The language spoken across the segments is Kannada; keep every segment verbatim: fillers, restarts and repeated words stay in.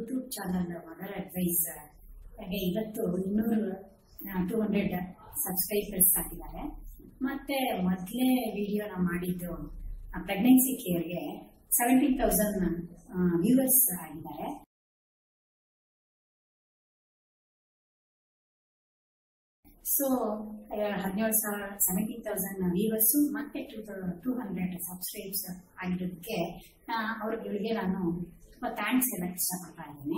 ಯೂಟ್ಯೂಬ್ ಚಾನಲ್ ಮದರ್ ಅಡ್ವೈಸ್ ಹಾಗೆ ಇವತ್ತು ಇನ್ನೂರು ಟೂ ಹಂಡ್ರೆಡ್ ಸಬ್ಸ್ಕ್ರೈಬರ್ಸ್ ಆಗಿದ್ದಾರೆ. ಮತ್ತೆ ಮೊದಲೇ ವಿಡಿಯೋನ ಮಾಡಿದ್ದು ಪ್ರೆಗ್ನೆನ್ಸಿ ಕೇರ್ಗೆ ಸೆವೆಂಟೀನ್ ತೌಸಂಡ್ ವ್ಯೂವರ್ಸ್ ಆಗಿದ್ದಾರೆ. ಸೊ ಹದಿನೇಳು ಸಾವಿರ ಸೆವೆಂಟೀನ್ ತೌಸಂಡ್ ವ್ಯೂವರ್ಸ್ ಮತ್ತೆ ಟೂ ಟೂ ಹಂಡ್ರೆಡ್ ಸಬ್ಸ್ಕ್ರೈಬ್ಸ್ ಆಗಿರೋದಕ್ಕೆ ಅವ್ರಿಗೆ ನಾನು ತುಂಬಾ ಥ್ಯಾಂಕ್ಸ್ ಹೇಳಕ್ ಇಷ್ಟಪಡ್ತಾ ಇದ್ದೀನಿ.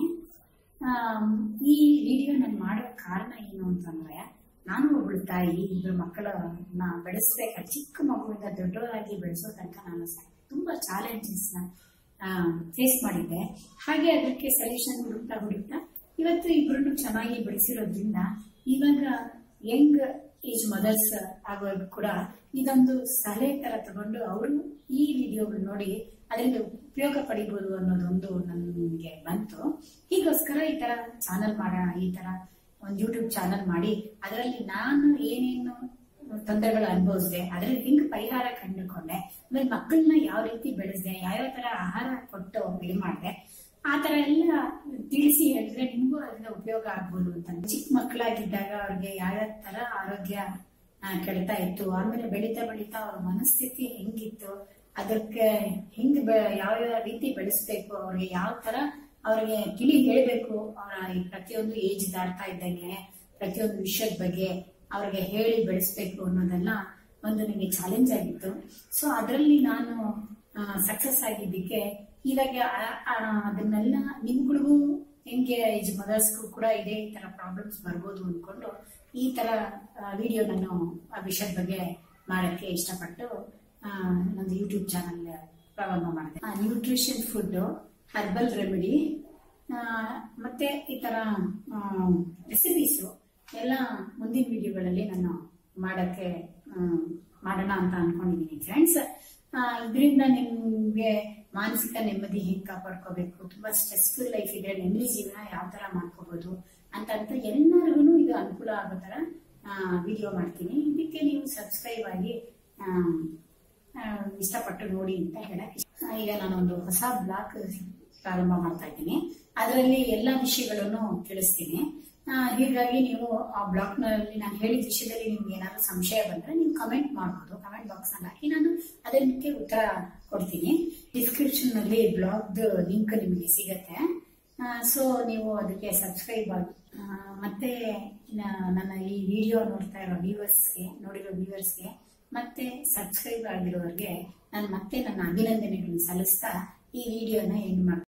ಈ ವಿಡಿಯೋ ನಾನು ಮಾಡೋ ಕಾರಣ ಏನು ಅಂತಂದ್ರೆ, ನಾನು ಒಬ್ಬಳು ತಾಯಿ, ಇಬ್ಬರು ಮಕ್ಕಳನ್ನ ಬೆಳೆಸ್ಬೇಕ ಚಿಕ್ಕ ಮಗುವಿಂದ ದೊಡ್ಡವರಾಗಿ ಬೆಳೆಸೋ ತನಕ ನಾನು ತುಂಬಾ ಚಾಲೆಂಜಸ್ ನ ಫೇಸ್ ಮಾಡಿದ್ದೆ. ಹಾಗೆ ಅದಕ್ಕೆ ಸೊಲ್ಯೂಷನ್ ಹುಡುಕ್ತಾ ಹುಡುಕ್ತಾ ಇವತ್ತು ಇಬ್ಬರನ್ನು ಚೆನ್ನಾಗಿ ಬೆಳೆಸಿರೋದ್ರಿಂದ ಇವಾಗ ಯಂಗ್ ಏಜ್ ಮದರ್ಸ್ ಆಗೋರ್ಗು ಕೂಡ ಇದೊಂದು ಸಲಹೆ ತರ ತಗೊಂಡು ಅವರು ಈ ವಿಡಿಯೋಗಳು ನೋಡಿ ಅದರಿಂದ ಉಪಯೋಗ ಪಡಿಬಹುದು ಅನ್ನೋದೊಂದು ನನಗೆ ಬಂತು. ಹೀಗೋಸ್ಕರ ಈ ತರ ಚಾನಲ್ ಮಾಡೋಣ, ಈ ತರ ಒಂದು ಯೂಟ್ಯೂಬ್ ಚಾನಲ್ ಮಾಡಿ ಅದರಲ್ಲಿ ನಾನು ಏನೇನು ತೊಂದರೆಗಳು ಅನುಭವಿಸಿದೆ, ಅದರಲ್ಲಿ ಹೆಂಗ್ ಪರಿಹಾರ ಕಂಡುಕೊಂಡೆ, ಆಮೇಲೆ ಮಕ್ಕಳನ್ನ ಯಾವ ರೀತಿ ಬೆಳೆಸಿದೆ, ಯಾವ್ಯಾವ ತರ ಆಹಾರ ಕೊಟ್ಟು ಇದು ಮಾಡಿದೆ, ಆ ತರ ಎಲ್ಲ ತಿಳಿಸಿ ಹೇಳಿದ್ರೆ ನಿಮ್ಗೂ ಅದರಿಂದ ಉಪಯೋಗ ಆಗ್ಬೋದು ಅಂತ. ಚಿಕ್ಕ ಮಕ್ಕಳಾಗಿದ್ದಾಗ ಅವ್ರಿಗೆ ಯಾವ್ಯಾವ ತರ ಆರೋಗ್ಯ ಕೆಡ್ತಾ ಇತ್ತು, ಆಮೇಲೆ ಬೆಳೀತಾ ಬೆಳೀತಾ ಅವ್ರ ಮನಸ್ಥಿತಿ ಹೆಂಗಿತ್ತು, ಅದಕ್ಕೆ ಹೆಂಗ್ ಯಾವ ಯಾವ ರೀತಿ ಬೆಳೆಸ್ಬೇಕು, ಅವ್ರಿಗೆ ಯಾವ ತರ ಅವ್ರಿಗೆ ತಿಳಿ ಹೇಳ್ಬೇಕು, ಅವರ ಪ್ರತಿಯೊಂದು ಏಜ್ ದಾಟ್ತಾ ಇದ್ದಂಗೆ ಪ್ರತಿಯೊಂದು ವಿಷಯದ ಬಗ್ಗೆ ಅವ್ರಿಗೆ ಹೇಳಿ ಬೆಳೆಸ್ಬೇಕು ಅನ್ನೋದೆಲ್ಲ ಒಂದು ನನಗೆ ಚಾಲೆಂಜ್ ಆಗಿತ್ತು. ಸೊ ಅದರಲ್ಲಿ ನಾನು ಸಕ್ಸಸ್ ಆಗಿದ್ದಕ್ಕೆ ಇವಾಗ ಅದನ್ನೆಲ್ಲ ನಿಮ್ಗಳಿಗೂ ಹೆಂಗೆ ಏಜ್ ಮದರ್ಸ್ಗೂ ಕೂಡ ಇದೇ ಈ ತರ ಪ್ರಾಬ್ಲಮ್ಸ್ ಬರ್ಬೋದು ಅನ್ಕೊಂಡು ಈ ತರ ವಿಡಿಯೋ ನಾನು ಆ ವಿಷಯದ ಬಗ್ಗೆ ಮಾಡಕ್ಕೆ ಇಷ್ಟಪಟ್ಟು ನಂದು ಯೂಟ್ಯೂಬ್ ಚಾನಲ್ ಪ್ರಾರಂಭ ಮಾಡಿದೆ. ನ್ಯೂಟ್ರಿಷನ್ ಫುಡ್, ಹರ್ಬಲ್ ರೆಮಿಡಿ ಮತ್ತೆ ಈ ತರ ರೆಸಿಪೀಸು ಎಲ್ಲ ಮುಂದಿನ ವಿಡಿಯೋಗಳಲ್ಲಿ ನಾನು ಮಾಡಕ್ಕೆ ಮಾಡೋಣ ಅಂತ ಅನ್ಕೊಂಡಿದ್ದೀನಿ ಫ್ರೆಂಡ್ಸ್. ಇದರಿಂದ ನಿಮ್ಗೆ ಮಾನಸಿಕ ನೆಮ್ಮದಿ ಹೇಗೆ ಕಾಪಾಡ್ಕೋಬೇಕು, ತುಂಬಾ ಸ್ಟ್ರೆಸ್ಫುಲ್ ಲೈಫ್ ಇದೆ, ನೆಮ್ಮದಿ ಜೀವನ ಯಾವ ತರ ಮಾಡ್ಕೋಬಹುದು ಅಂತ ಅಂತ ಎಲ್ಲರಿಗೂ ಇದು ಅನುಕೂಲ ಆಗೋ ತರ ವಿಡಿಯೋ ಮಾಡ್ತೀನಿ. ಇದಕ್ಕೆ ನೀವು ಸಬ್ಸ್ಕ್ರೈಬ್ ಆಗಿ ಇಷ್ಟಪಟ್ಟು ನೋಡಿ ಅಂತ ಹೇಳಕ್. ಈಗ ನಾನೊಂದು ಹೊಸ ಬ್ಲಾಗ್ ಪ್ರಾರಂಭ ಮಾಡ್ತಾ ಇದ್ದೀನಿ, ಅದರಲ್ಲಿ ಎಲ್ಲಾ ವಿಷಯಗಳನ್ನು ತಿಳಿಸ್ತೀನಿ. ಹೀಗಾಗಿ ನೀವು ಆ ಬ್ಲಾಗ್ ನಲ್ಲಿ ನಾನು ಹೇಳಿದ ವಿಷಯದಲ್ಲಿ ನಿಮ್ಗೆ ಏನಾದ್ರು ಸಂಶಯ ಬಂದ್ರೆ ನೀವು ಕಮೆಂಟ್ ಮಾಡಬಹುದು, ಕಮೆಂಟ್ ಬಾಕ್ಸ್ ನಲ್ಲಿ ಹಾಕಿ ನಾನು ಅದಕ್ಕೆ ಉತ್ತರ ಕೊಡ್ತೀನಿ. ಡಿಸ್ಕ್ರಿಪ್ಷನ್ ನಲ್ಲಿ ಬ್ಲಾಗ್ ಲಿಂಕ್ ನಿಮಗೆ ಸಿಗತ್ತೆ. ಸೊ ನೀವು ಅದಕ್ಕೆ ಸಬ್ಸ್ಕ್ರೈಬ್ ಆಗಿ ಮತ್ತೆ ನನ್ನ ಈ ವಿಡಿಯೋ ನೋಡ್ತಾ ಇರೋ ವ್ಯೂವರ್ಸ್ಗೆ ನೋಡಿರೋ ವ್ಯೂವರ್ಸ್ಗೆ ಮತ್ತೆ ಸಬ್ಸ್ಕ್ರೈಬ್ ಆಗಿರೋರಿಗೆ ನಾನು ಮತ್ತೆ ನನ್ನ ಅಭಿನಂದನೆಗಳನ್ನು ಸಲ್ಲಿಸ್ತಾ ಈ ವಿಡಿಯೋನ ಎಂಡ್ ಮಾಡ್ತೀನಿ.